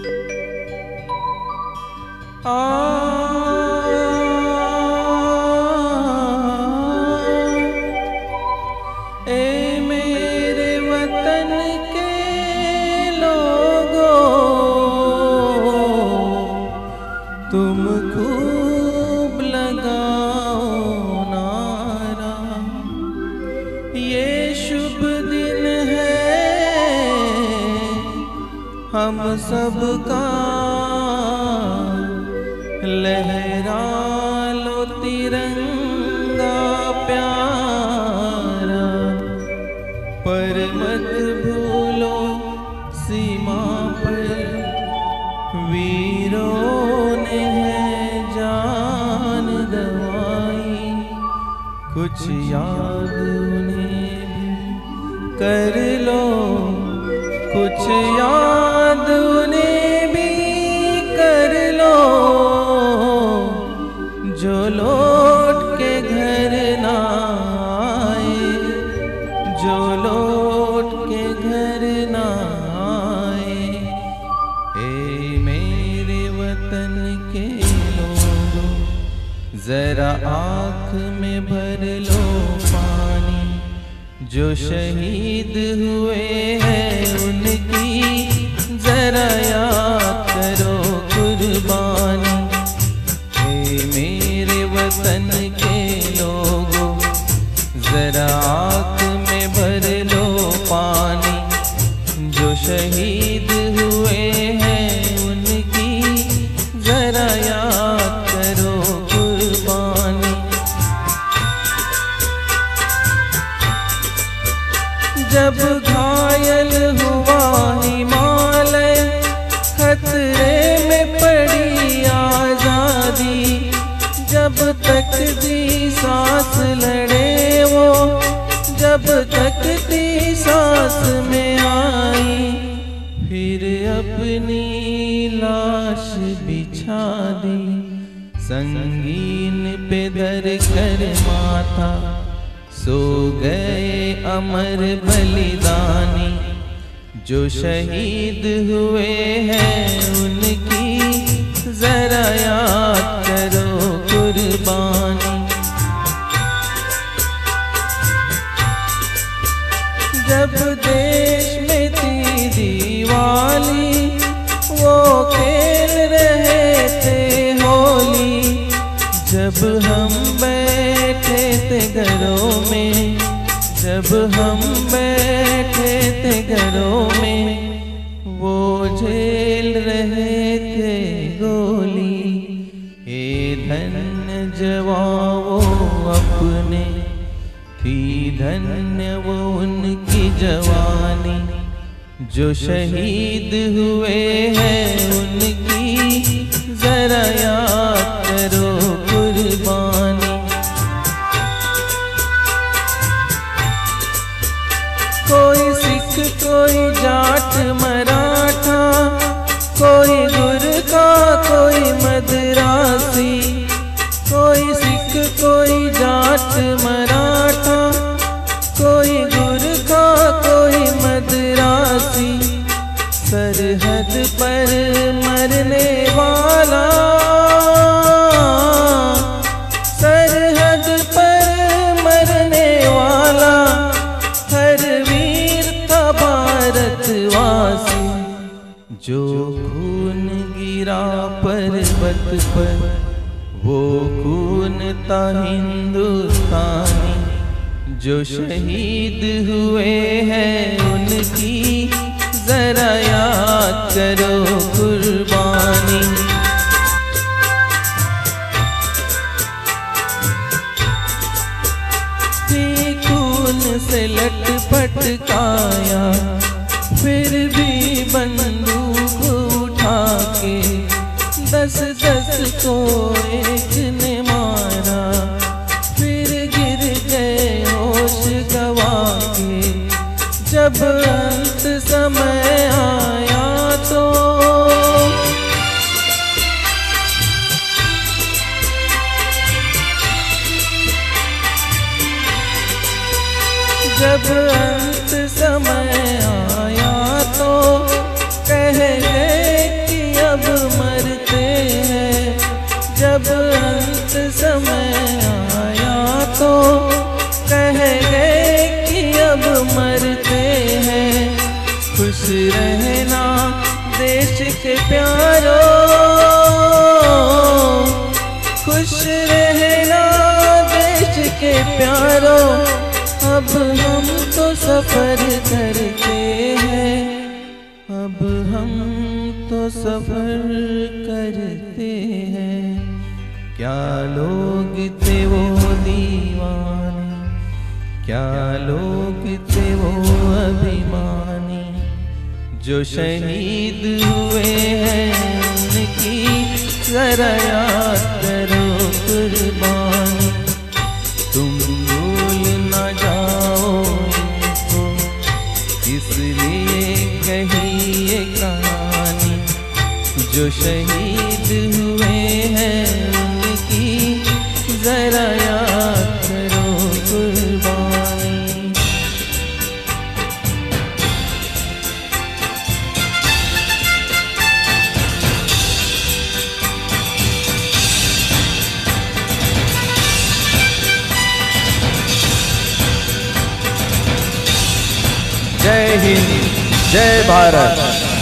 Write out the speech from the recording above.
ए मेरे वतन के लोगों, तुम खूब लगाओ नारा। ये शुभ दिन है हम सबका, लहरा लो तिरंगा प्यारा। पर मत भूलो सीमा पर वीरों ने है जान गंवाई। कुछ याद उन्हें भी कर लो, कुछ याद उन्हें भी कर लो, जो लौट के घर ना आए, जो लौट के घर ना आए। ए मेरे वतन के लोगों, जरा आँख में भर लो पानी। जो शहीद हुए हैं उनकी जरा याद करो कुर्बानी। मेरे वतन के लोगों, जरा आँख में भर लो पानी। जो शहीद हुए हैं उनकी जरा याद करो कुर्बानी। जब घायल हुआ हिमालय, खतरे में पड़ी आजादी। जब तक दी सांस लड़े वो, जब तक दी सांस में आई। फिर अपनी लाश बिछा दी, संगीन पे धर कर माथा। सो गए अमर बलिदानी। जो शहीद हुए हैं उनकी जरा याद करो कुर्बानी। जब देश में थी दिवाली, वो खेल रहे थे होली। जब हम बैठे थे घरों में, जब हम बैठे थे घरों में, वो झेल रहे थे गोली। ए धन्य जवानों अपने, थी धन्य वो उनकी जवानी। जो शहीद हुए हैं उनकी जरा याद करो कुर्बानी। कोई सिख, कोई जाट मराठा, कोई गुरखा, कोई मदरासी। कोई सिख, कोई जाट मराठा, कोई गुरखा, कोई मदरासी। सरहद पर मरने वाला, सरहद पर मरने वाला, हर वीर था भारतवासी। जो खून गिरा पर्वत पर, वो खून था हिंदुस्तानी। जो शहीद हुए हैं उनकी जरा याद करो कुर्बानी। थी खून से लटपट काया, फिर भी बंदूक उठा के 10-10 को एक ने मारा। फिर गिर गए होश गवा के, जब अंत समय आया तो जब अंत समय आया तो कह गए कि रहना देश के प्यारो, खुश रहना देश के प्यारो। अब हम तो सफर करते हैं, अब हम तो सफर करते हैं। क्या लोग थे वो दीवाने, क्या लोग थे वो अभिमानी, जो शहीद हुए हैं उनकी जरा याद करो कुर्बानी। तुम भूल ना जाओ इनको, इसलिए कही ये कहानी, जो शहीद हुए हैं उनकी जरा याद करो कुर्बानी। जय हिंद, जय भारत।